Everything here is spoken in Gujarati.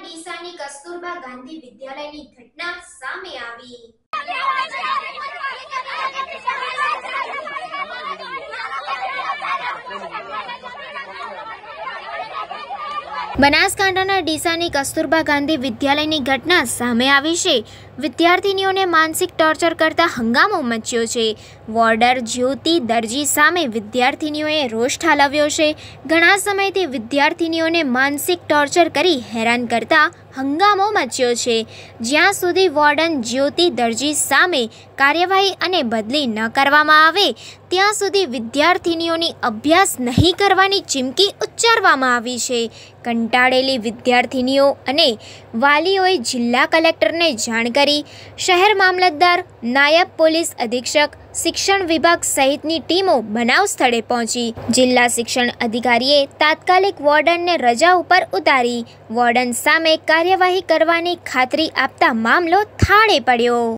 ડીસાની કસ્તુરબા ગાંધી વિદ્યાલયની ઘટના સામે આવી। બનાસકાંઠાના ડીસાની કસ્તુરબા ગાંધી વિદ્યાલયની ઘટના સામે આવી છે। વિદ્યાર્થીનીઓને માનસિક ટોર્ચર કરતા હંગામો મચ્યો છે। વોર્ડર જ્યોતિ દરજી સામે વિદ્યાર્થીનીઓએ રોષ ઠાલવ્યો છે। ઘણા સમયથી વિદ્યાર્થીનીઓને માનસિક ટોર્ચર કરી હેરાન કરતા હંગામો મચ્યો છે। જ્યાં સુધી વોર્ડન જ્યોતિ દરજી સામે કાર્યવાહી અને બદલી ન કરવામાં આવે ત્યાં સુધી વિદ્યાર્થીનીઓની અભ્યાસ નહીં કરવાની ચીમકી ઉચ્ચારવામાં આવી છે। કંટાળેલી વિદ્યાર્થીનીઓ અને વાલીઓએ જિલ્લા કલેક્ટરને જાણ કરી શહેર મામલતદાર, નાયબ પોલીસ અધિક્ષક, શિક્ષણ વિભાગ સહિતની ટીમો બનાવ સ્થળે પહોંચી। જિલ્લા શિક્ષણ અધિકારીએ તાત્કાલિક વોર્ડનને રજા ઉપર ઉતારી વોર્ડન સામે કાર્યવાહી કરવાની ખાતરી આપતા મામલો થાળે પડ્યો।